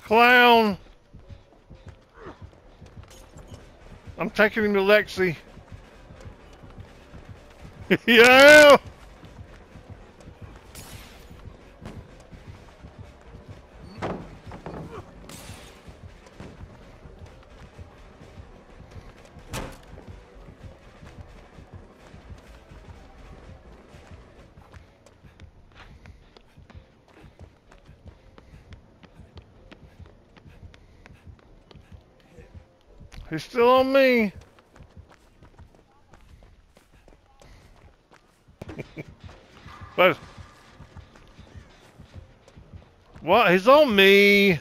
Clown! I'm taking him to Lexi. Yeah! He's still on me. But what? He's on me.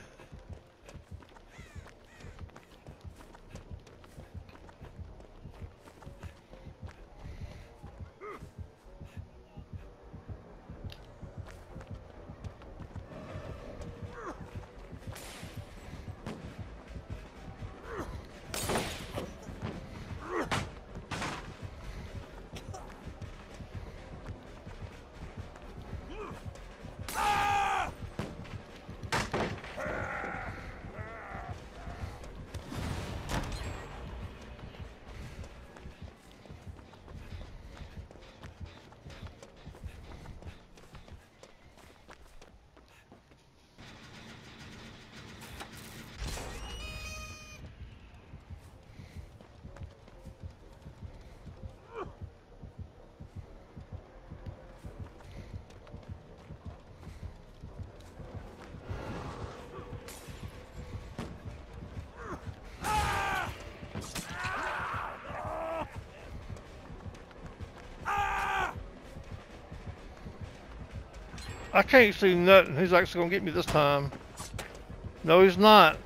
I can't see nothing. He's actually gonna get me this time. No, he's not.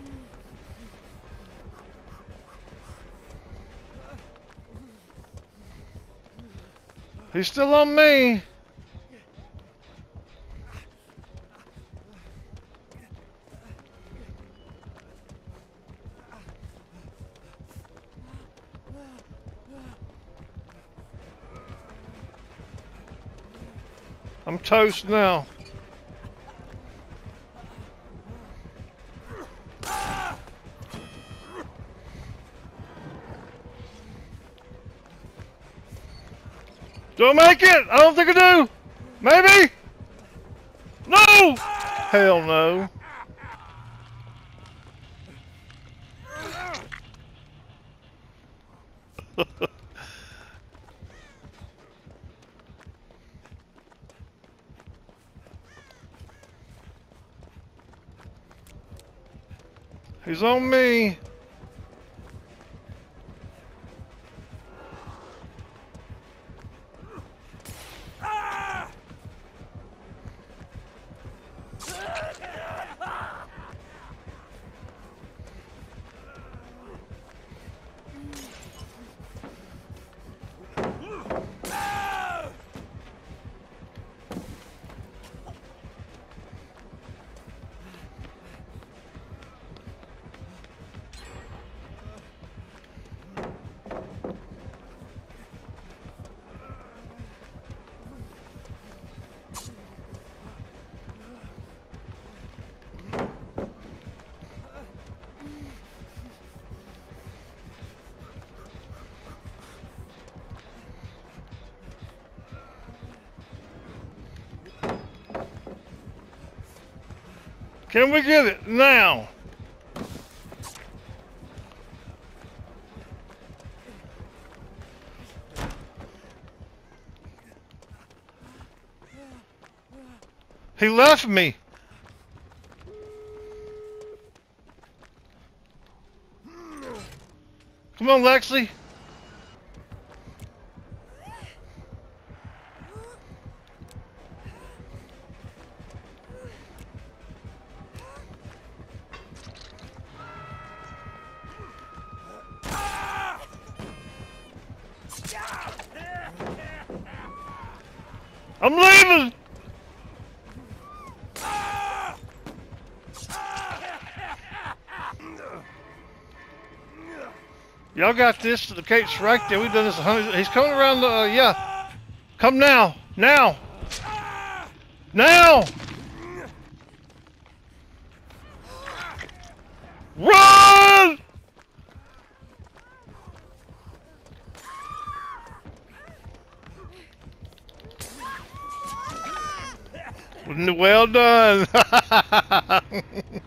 He's still on me. I'm toast now. Do I make it? I don't think I do. Maybe? No! Hell no. He's on me. Can we get it now? He left me. Come on, Lexi. I'm leaving! Y'all got this. The gate's right there. We've done this 100. He's coming around the, yeah. Come now. Now. Well done.